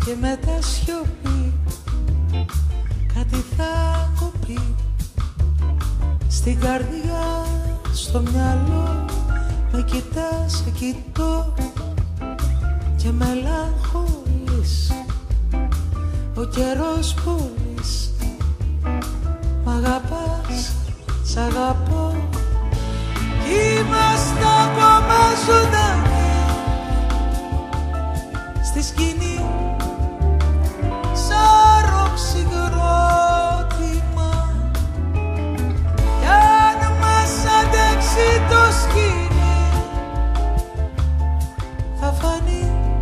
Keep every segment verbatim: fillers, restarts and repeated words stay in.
και μετά σιωπή, κάτι θα κοπεί στην καρδιά, στο μυαλό. Με κοιτάς, σε κοιτώ και μελαγχολείς. Ο καιρός πουλείς, μ' αγαπάς, σ' αγαπώ. Είμαστε ακόμα ζωντανοί στη σκηνή, σαν ροξυγρότημα. Κι αν μας αντέξει το σκηνή, θα φανεί.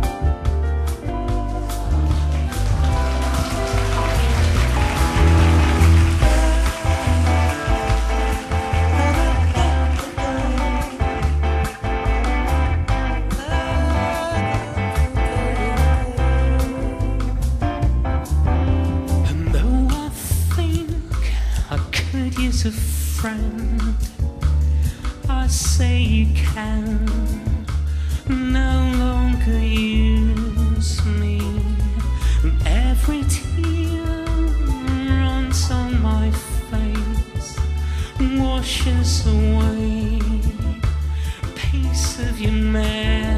A friend, I say you can no longer use me. Every tear runs on my face, washes away a piece of your memory.